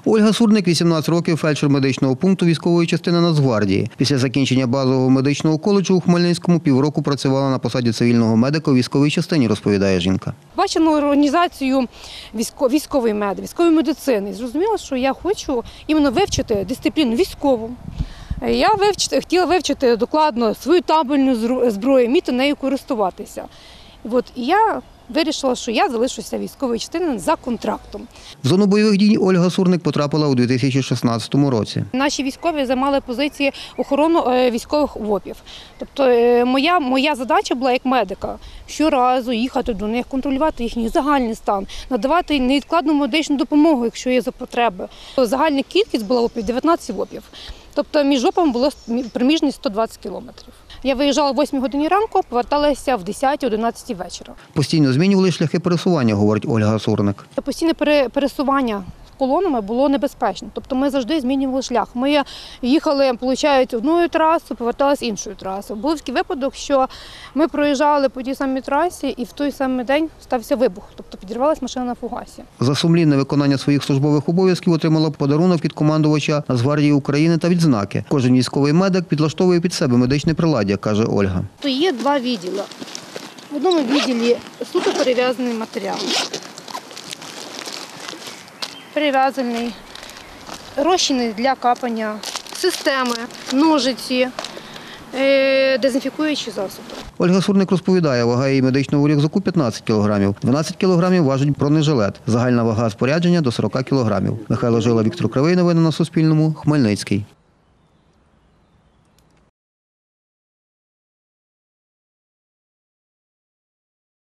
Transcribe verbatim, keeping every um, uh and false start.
Ольга Сурник – вісімнадцять років, фельдшер медичного пункту військової частини Нацгвардії. Після закінчення базового медичного коледжу у Хмельницькому півроку працювала на посаді цивільного медика у військовій частині, розповідає жінка. Бачила організацію військової меди, військової медицини. Зрозуміла, що я хочу іменно вивчити дисципліну військову. Я вивчити, хотіла вивчити докладно свою табельну зброю, вміти нею користуватися. І от я вирішила, що я залишуся військовою частиною за контрактом. В зону бойових дій Ольга Сурник потрапила у дві тисячі шістнадцятому році. Наші військові займали позиції охорони військових ВОПів. Тобто моя, моя задача була як медика щоразу їхати до них, контролювати їхній загальний стан, надавати невідкладну медичну допомогу, якщо є за потреби. Загальна кількість була ВОПів – дев'ятнадцять ВОПів. Тобто між ВОПами було проміжність сто двадцять кілометрів. Я виїжджала о восьмій годині ранку, поверталася в десятій-одинадцятій вечора. Постійно змінювали шляхи пересування, говорить Ольга Сурник. Постійне пересування колонами було небезпечно. Тобто ми завжди змінювали шлях. Ми їхали, виходить, одною трасою, поверталися іншою трасою. Був такий випадок, що ми проїжджали по тій самій трасі і в той самий день стався вибух. Тобто підірвалася машина на фугасі. За сумлінне виконання своїх службових обов'язків отримала подарунок від командувача Нацгвардії України та відзнаки. Кожен військовий медик підлаштовує під себе медичне приладдя, каже Ольга. То є два відділи. В одному відділі суто перев'язаний матеріал. Перев'язаний, розчини для капання, системи, ножиці, дезінфікуючі засоби. Ольга Сурник розповідає, вага її медичного рюкзаку п'ятнадцять кілограмів. дванадцять кілограмів важить бронежилет. Загальна вага спорядження до сорока кілограмів. Михайло Жила, Віктор Кривий. Новини на Суспільному. Хмельницький.